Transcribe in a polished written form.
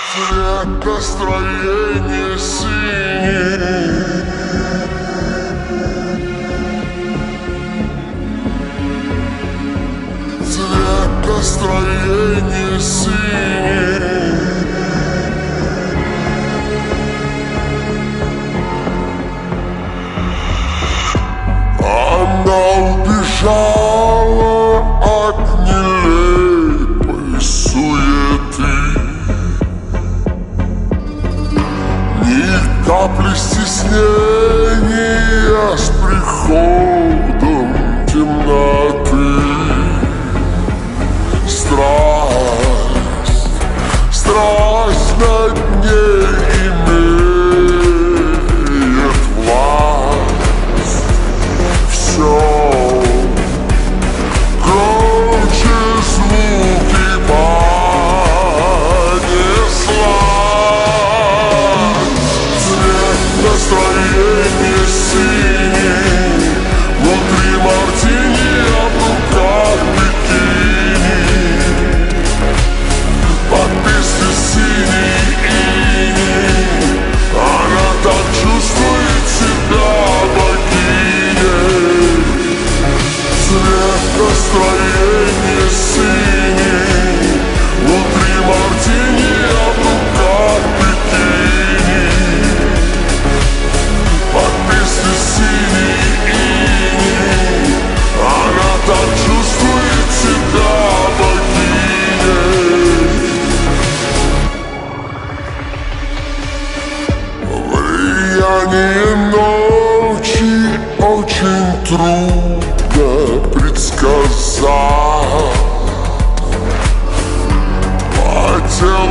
Цвет настроения синий. Цвет настроения синий. Она убежала от нелепой суеты. Ни капли стеснения с приходом темноты. Страсть над ней имеет власть. Все громче звуки понесла. Цвет настроения синий. Внутри мартини, а в руках бикини. Под песню синий иней. Она так чувствует себя богиней. Цвет настроения синий. Внутри мартини, а в руках бикини. Под песню синий иней. Она так чувствует себя богиней. Влияние ночи очень трудно предсказать. По телу